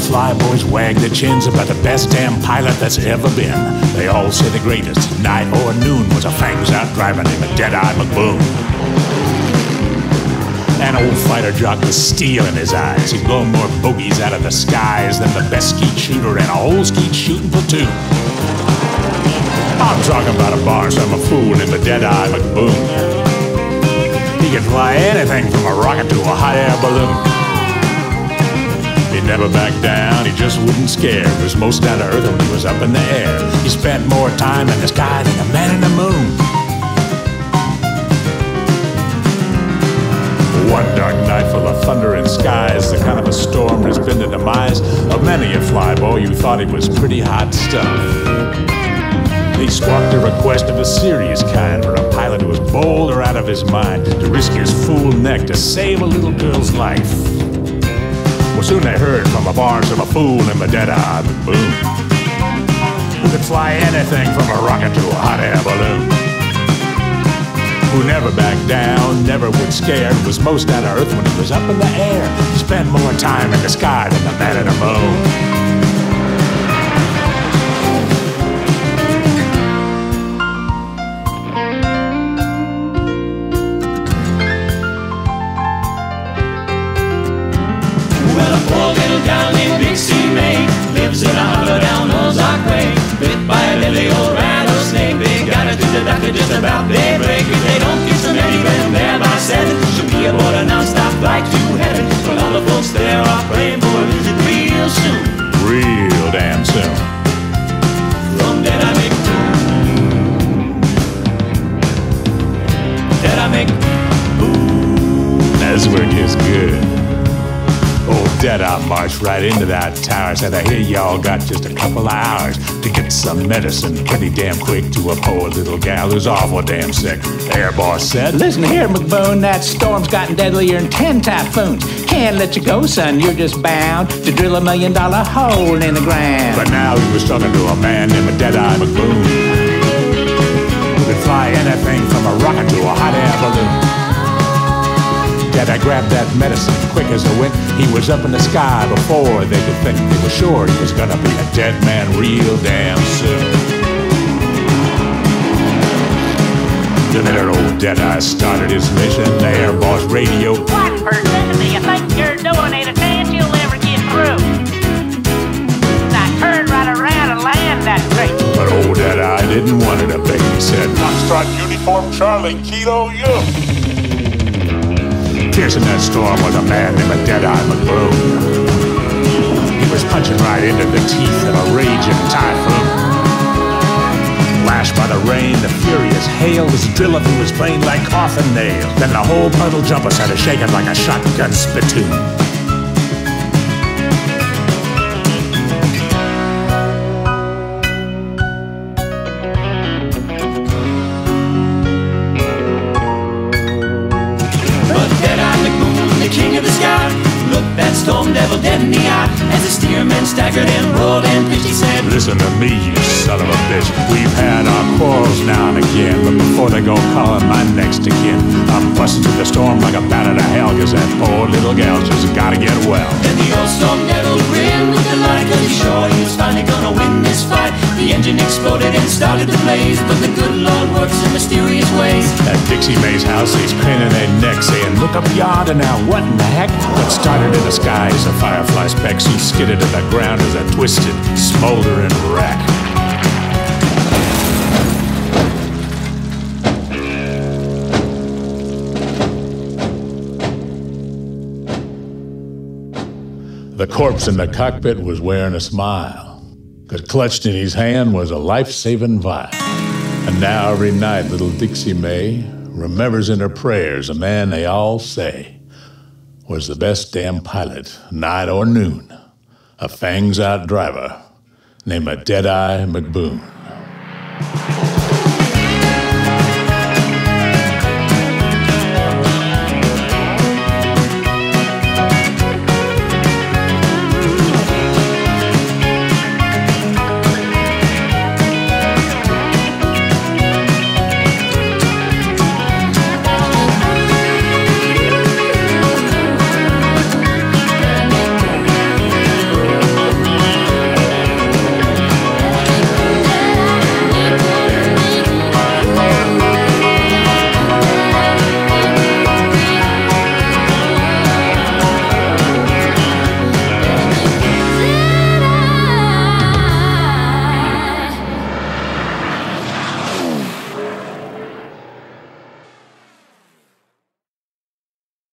flyboys wag their chins about the best damn pilot that's ever been. They all say the greatest, night or noon, was a fangs-out driver named Deadeye McBoom. An old fighter jock with steel in his eyes. He'd blown more bogeys out of the skies than the best skeet shooter in a whole skeet shooting platoon. I'm talking about a bar, some fool named Deadeye McBoom. He could fly anything from a rocket to a hot air balloon. He never backed down, he just wouldn't scare. He was most down to earth when he was up in the air. He spent more time in the sky than a man in the moon. One dark night full of thunder and skies, the kind of a storm that's been the demise of many a flyboy who thought he was pretty hot stuff. He squawked a request of a serious kind for a pilot who was bold or out of his mind to risk his fool neck to save a little girl's life. Well, soon they heard from a bars of a fool named Deadeye McBoom, who could fly anything from a rocket to a hot air balloon. Who never backed down, never would scare, was most down to earth when he was up in the air. He spent more time in the sky than the man in the moon. Well, a poor little gal named Dixie May lives in a holler down Ozark Way, bit by a lily old rattlesnake. They got her to the doctor just about daybreak. If they don't get some medicine there by 7, she'll be aboard a non-stop flight to heaven. But all the folks there are praying for a visit real soon. Real damn soon. From Deadeye McBoom. Deadeye McBoom. That's where it gets good. Old Deadeye marched right into that tower. Said, I hear y'all got just a couple of hours to get some medicine pretty damn quick to a poor little gal who's awful damn sick. The air boss said, Listen here, McBoom, that storm's gotten deadlier than 10 typhoons. Can't let you go, son, you're just bound to drill $1 million hole in the ground. But now he was talking to a man named Deadeye McBoom, who could fly anything from a rocket to a hot air balloon. Deadeye grabbed that medicine quick as the wind. He was up in the sky before they could think. They were sure he was gonna be a dead man real damn soon. The minute old Deadeye started his mission, the air boss radio. What person do you think you're doing? Ain't a chance you'll ever get through. Now turn right around and land that crate. But old Deadeye didn't want it to be. He said, Foxtrot Uniform Charlie Kilo U. Piercing that storm was a man named Deadeye McBoom. He was punching right into the teeth of a raging typhoon. Lashed by the rain, the furious hail was drilling through his brain like coffin nails. Then the whole puddle jumper started shaking like a shotgun spittoon. King of the sky, looked that storm devil dead in the eye. As the steerman staggered and rolled and pitched, he said, Listen to me, you son of a bitch. We've had our quarrels now and again, but before they go calling my next of kin, I'm busting through the storm like a bat out of hell, cause that poor little gal's just gotta get well. Then the old storm devil grinned with delight, cause he's sure he was finally gonna win this fight. The engine exploded and started to blaze, but the good Lord works in mysterious ways. At Dixie Mae's house, he's craning their neck, saying, Look up yonder now, what in the heck? What started in the sky as a firefly speck, she skidded to the ground as a twisted, smoldering wreck. The corpse in the cockpit was wearing a smile, because clutched in his hand was a life-saving vial. And now every night little Dixie Mae remembers in her prayers a man they all say was the best damn pilot, night or noon, a fangs-out driver named Deadeye McBoom.